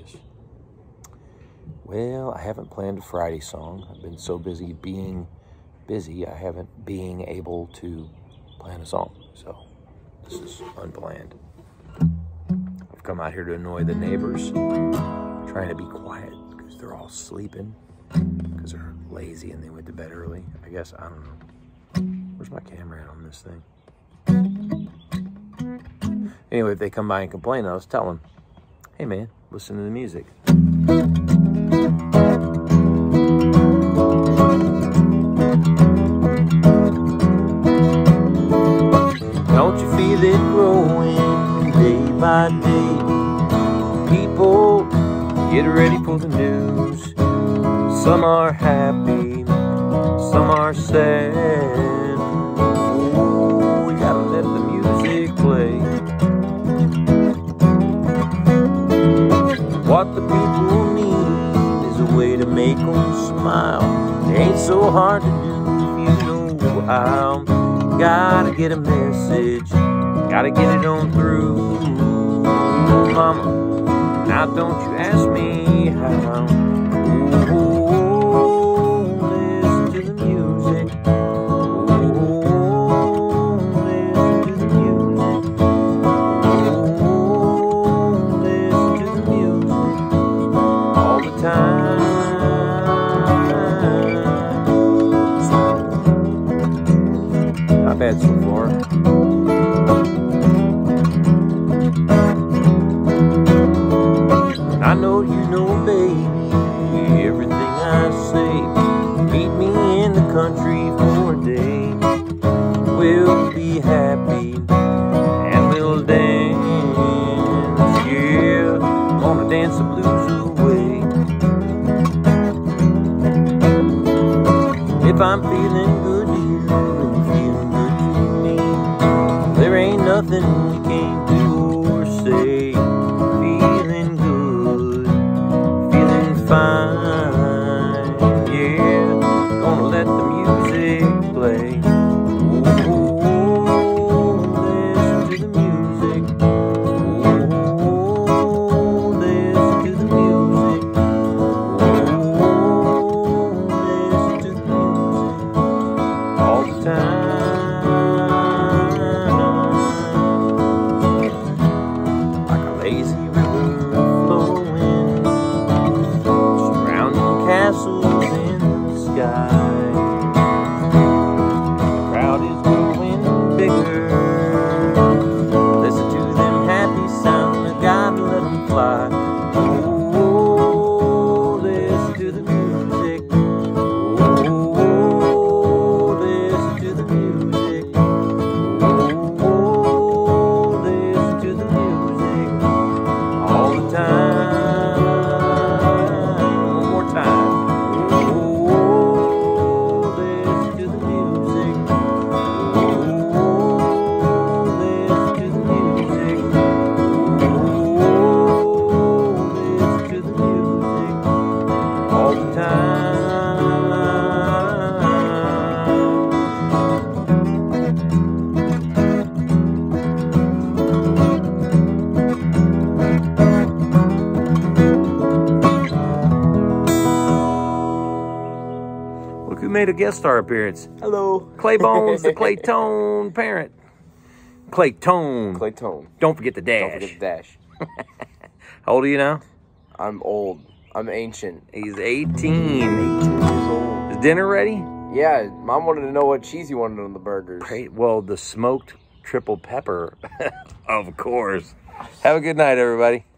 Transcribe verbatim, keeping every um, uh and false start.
this? Well, I haven't planned a Friday song. I've been so busy being busy, I haven't being able to plan a song. So this is unplanned. I've come out here to annoy the neighbors, trying to be quiet because they're all sleeping because they're lazy and they went to bed early. I guess, I don't know. Where's my camera at on this thing? Anyway, if they come by and complain, I'll just tell them, hey man, listen to the music. Don't you feel it growing day by day? People get ready for the news. Some are happy, some are sad. Oh, we gotta let the music play. What the people need is a way to make them smile. It ain't so hard to do if you know how. Gotta get a message, gotta get it on through. Mama, now don't you ask me how. Oh, listen to the music. Oh, listen to the music. Oh, listen to the music all the time. Not bad so far. I know you know, baby, everything I say. Meet me in the country for a day. We'll be happy and we'll dance. Yeah, gonna dance the blues away. If I'm feeling good, there ain't nothing we can't do or say. Feeling good, feeling fine, yeah. Gonna let the music play. Oh, listen to the music. Oh, listen to the music. Oh, listen to the music all the time. Lazy river flowing, surrounding castles in the sky. The crowd is growing bigger. Listen to them happy sound, I gotta let them fly. Oh, listen to the music. Oh, listen to the music. Oh, listen to the music all the time. One more time. Oh, listen to the music. Oh, listen to the music. Oh, listen to the music all the time. Look who made a guest star appearance. Hello. Clay Bones, the Claytone parent. Claytone. Claytone. Don't forget the dash. Don't forget the dash. How old are you now? I'm old. I'm ancient. He's eighteen. eighteen years old. Is dinner ready? Yeah, Mom wanted to know what cheese you wanted on the burgers. Great. Well, the smoked triple pepper, of course. Have a good night, everybody.